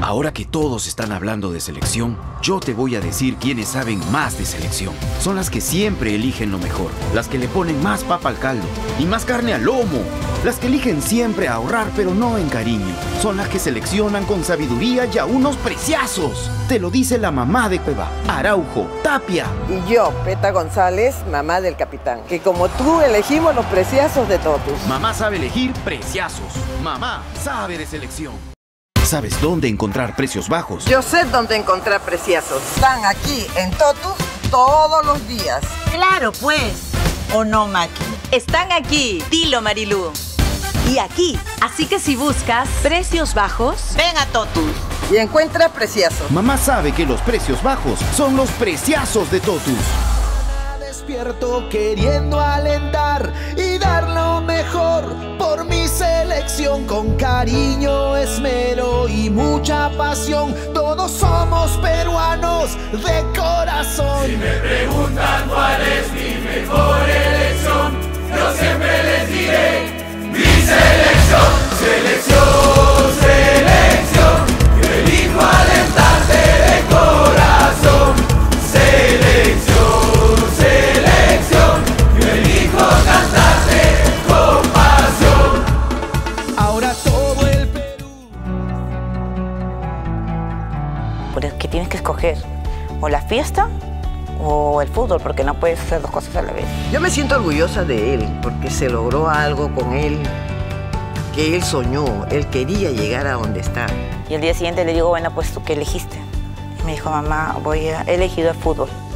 Ahora que todos están hablando de selección, yo te voy a decir quiénes saben más de selección. Son las que siempre eligen lo mejor, las que le ponen más papa al caldo y más carne al lomo, las que eligen siempre ahorrar pero no en cariño. Son las que seleccionan con sabiduría y a unos preciazos. Te lo dice la mamá de Cueva, Araujo, Tapia. Y yo, Peta González, mamá del capitán, que como tú elegimos los preciazos de Totus. Mamá sabe elegir preciazos. Mamá sabe de selección. ¿Sabes dónde encontrar precios bajos? Yo sé dónde encontrar preciazos. Están aquí en Totus todos los días. Claro, pues. ¿O no, Maki? Están aquí, dilo, Marilú. Y aquí, así que si buscas precios bajos, Ven a Totus. Y encuentra preciazos. Mamá sabe que los precios bajos son los preciazos de Totus. Despierto queriendo alentar y dar lo mejor por mi selección con cariño, esmero y mucha pasión. Todos somos peruanos de corazón. Si me preguntan cuál es mi mejor elección, yo siempre les diré mi selección. Selección, selección, yo elijo alentarte de corazón. Selección, selección, yo elijo cantarte con pasión. Ahora todo el Perú. Porque tienes que escoger o la fiesta o el fútbol, porque no puedes hacer dos cosas a la vez. Yo me siento orgullosa de él porque se logró algo con él que él soñó. Él quería llegar a donde está. Y el día siguiente le digo, bueno, pues ¿tú qué elegiste? Y me dijo, mamá, he elegido el fútbol.